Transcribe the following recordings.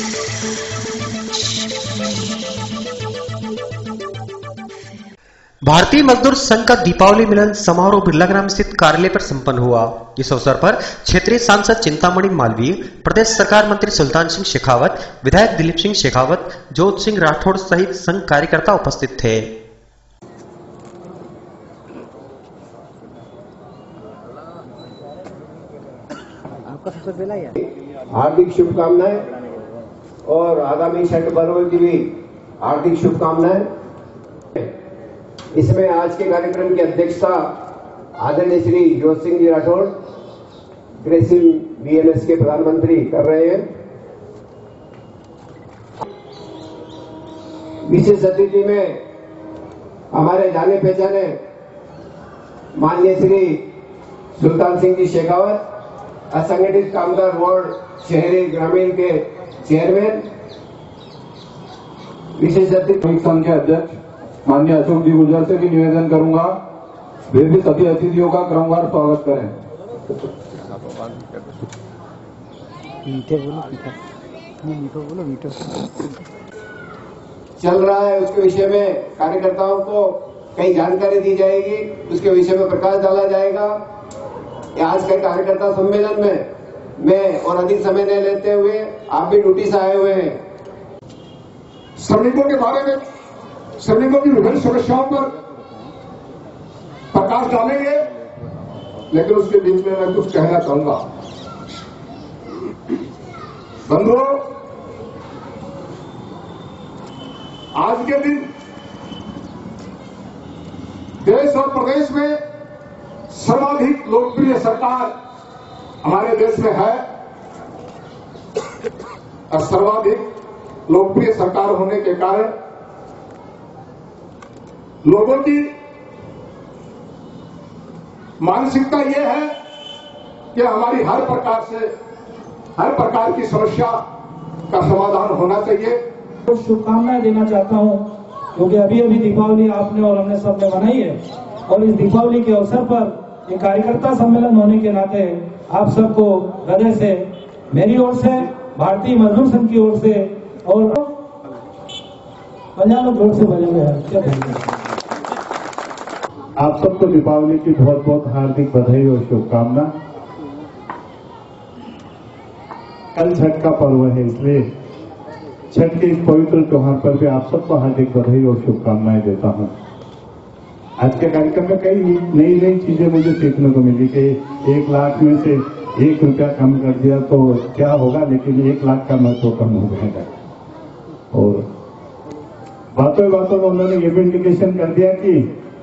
भारतीय मजदूर संघ का दीपावली मिलन समारोह बिरला ग्राम स्थित कार्यालय पर संपन्न हुआ। इस अवसर पर क्षेत्रीय सांसद चिंतामणि मालवीय, प्रदेश सरकार मंत्री सुल्तान सिंह शेखावत, विधायक दिलीप सिंह शेखावत, जोत सिंह राठौड़ सहित संघ कार्यकर्ता उपस्थित थे। हार्दिक शुभकामनाएं और आगामी छठ पर्व की भी हार्दिक शुभकामनाएं। इसमें आज के कार्यक्रम की अध्यक्षता आदरणीय श्री जोत सिंह जी राठौड़, ग्रेसिम बीएमएस के प्रधानमंत्री कर रहे हैं। विशेष अतिथि में हमारे जाने पहचाने माननीय श्री सुल्तान सिंह जी शेखावत, असंगठित कामगार बोर्ड शहरी ग्रामीण के चेयरमैन। विशेष अतिथि संघ के अध्यक्ष माननीय अशोक जी गुर्जर से भी निवेदन करूंगा, वे भी सभी अतिथियों का क्रमवार स्वागत करें। चल रहा है उसके विषय में कार्यकर्ताओं को कई जानकारी दी जाएगी, उसके विषय में प्रकाश डाला जाएगा। आज के कार्यकर्ता सम्मेलन में मैं और अधिक समय नहीं लेते हुए आप भी ड्यूटी से आए हुए हैं। श्रमिकों के बारे में, श्रमिकों की विभिन्न समस्याओं पर प्रकाश डालेंगे, लेकिन उसके बीच में मैं कुछ कहना चाहूंगा। बंधुओं, आज के दिन देश और प्रदेश में सर्वाधिक लोकप्रिय सरकार हमारे देश में है और सर्वाधिक लोकप्रिय सरकार होने के कारण लोगों की मानसिकता यह है कि हमारी हर प्रकार की समस्या का समाधान होना चाहिए। तो शुभकामनाएं देना चाहता हूं, क्योंकि अभी दीपावली आपने और हमने सबने मनाई है और इस दीपावली के अवसर पर एक कार्यकर्ता सम्मेलन होने के नाते आप सबको हृदय से मेरी ओर से, भारतीय मजदूर संघ की ओर से और पंजाब जोर से बजाने आप सबको दीपावली की बहुत बहुत हार्दिक बधाई और शुभकामना। कल छठ का पर्व है, इसलिए छठ के इस पवित्र त्योहार पर भी आप सबको हार्दिक बधाई और शुभकामनाएं देता हूं। आज के कार्यक्रम में कई नई चीजें मुझे सीखने को मिली कि 1 लाख में से 1 रुपया कम कर दिया तो क्या होगा, लेकिन 1 लाख का महत्व कम हो जाएगा। और बातों में उन्होंने ये भी इंडिकेशन कर दिया कि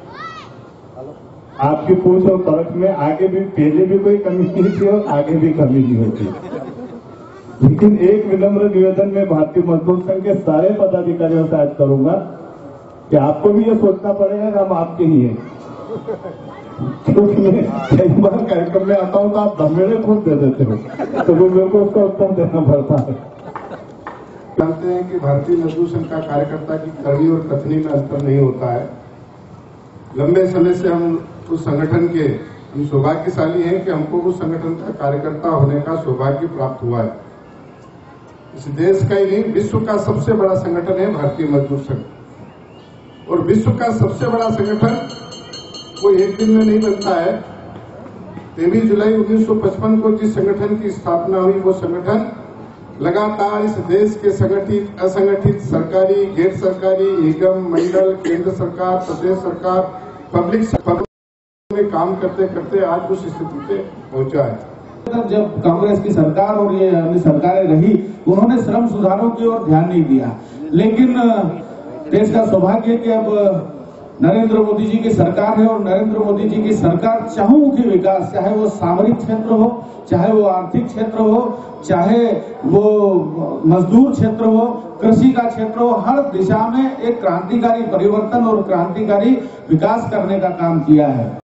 आपकी पूछ और परख में आगे भी, पहले भी कोई कमी नहीं थी और आगे भी कमी नहीं होती। लेकिन एक विनम्र निवेदन में भारतीय मजदूर संघ के सारे पदाधिकारियों से आज करूंगा कि आपको भी ये सोचना पड़ेगा कि हम आपके ही हैं, क्योंकि मैं कई बार कार्यक्रम में आता हूं तो आप धमेड़े खुद दे देते हो, तो वो मेरे को उसका उत्तर देना पड़ता है। जानते हैं कि भारतीय मजदूर संघ का कार्यकर्ता की करनी और कथनी में अंतर नहीं होता है। लंबे समय से हम उस संगठन के हम सौभाग्यशाली हैं कि हमको उस संगठन का कार्यकर्ता होने का सौभाग्य प्राप्त हुआ है। इस देश का ही नहीं, विश्व का सबसे बड़ा संगठन है भारतीय मजदूर संघ। और विश्व का सबसे बड़ा संगठन वो एक दिन में नहीं बनता है। 23 जुलाई 1955 को जिस संगठन की स्थापना हुई, वो संगठन लगातार इस देश के संगठित, असंगठित, सरकारी, गैर सरकारी, निगम, मंडल, केंद्र सरकार, प्रदेश सरकार, पब्लिक में काम करते करते आज उस स्थिति पे पहुंचा है। जब कांग्रेस की सरकार और ये अन्य सरकारें रही, उन्होंने श्रम सुधारों की ओर ध्यान नहीं दिया। लेकिन देश का सौभाग्य है कि अब नरेंद्र मोदी जी की सरकार है और नरेंद्र मोदी जी की सरकार चहुमुखी विकास, चाहे वो सामरिक क्षेत्र हो, चाहे वो आर्थिक क्षेत्र हो, चाहे वो मजदूर क्षेत्र हो, कृषि का क्षेत्र हो, हर दिशा में एक क्रांतिकारी परिवर्तन और क्रांतिकारी विकास करने का काम किया है।